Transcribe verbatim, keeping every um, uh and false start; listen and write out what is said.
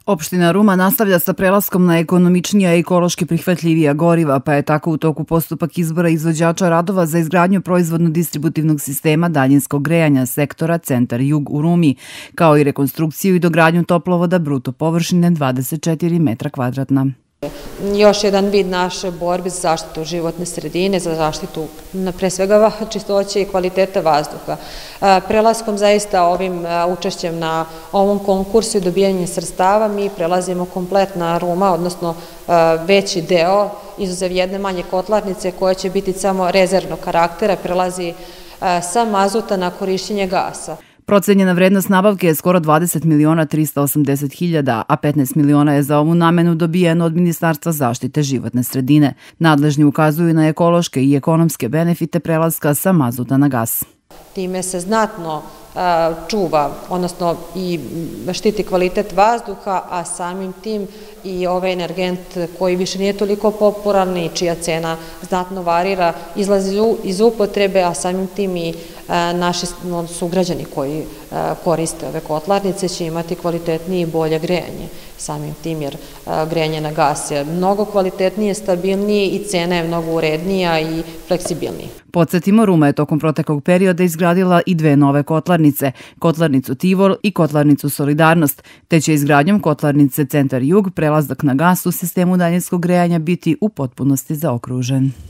Opština Ruma nastavlja sa prelaskom na ekonomičnija i ekološki prihvatljivija goriva, pa je tako u toku postupak izbora izvođača radova za izgradnju proizvodno-distributivnog sistema daljinskog grejanja sektora Centar-Jug u Rumi, kao i rekonstrukciju i dogradnju toplovoda bruto površine dvadeset četiri metra kvadratna. Još jedan vid naše borbe za zaštitu životne sredine, za zaštitu pre svega čistoće i kvaliteta vazduha. Prelaskom zaista ovim učešćem na ovom konkursu i dobijanjem sredstava mi prelazimo kompletna Ruma, odnosno veći deo, izuzev jedne manje kotlarnice koja će biti samo rezervnog karaktera, prelazi sa mazuta na korišćenje gasa. Procenjena vrednost nabavke je skoro dvadeset miliona trista osamdeset hiljada, a petnaest miliona je za ovu namenu dobijeno od Ministarstva zaštite životne sredine. Nadležni ukazuju na ekološke i ekonomske benefite prelaska sa mazuta na gas. Time se znatno čuva, odnosno i štiti kvalitet vazduha, a samim tim i ovaj energent koji više nije toliko popularan i čija cena znatno varira, izlazi iz upotrebe, a samim tim i naši sugrađani koji koriste ove kotlarnice će imati kvalitetnije i bolje grejanje. Samim tim jer grejanje na gas je mnogo kvalitetnije, stabilnije i cena je mnogo urednija i fleksibilnija. Podsjetimo, Ruma je tokom proteklog perioda izgradila i dve nove kotlarnice, kotlarnicu Tivol i kotlarnicu Solidarnost, te će izgradnjom kotlarnice Centar-Jug prelazak na gas u sistemu daljinskog grejanja biti u potpunosti zaokružen.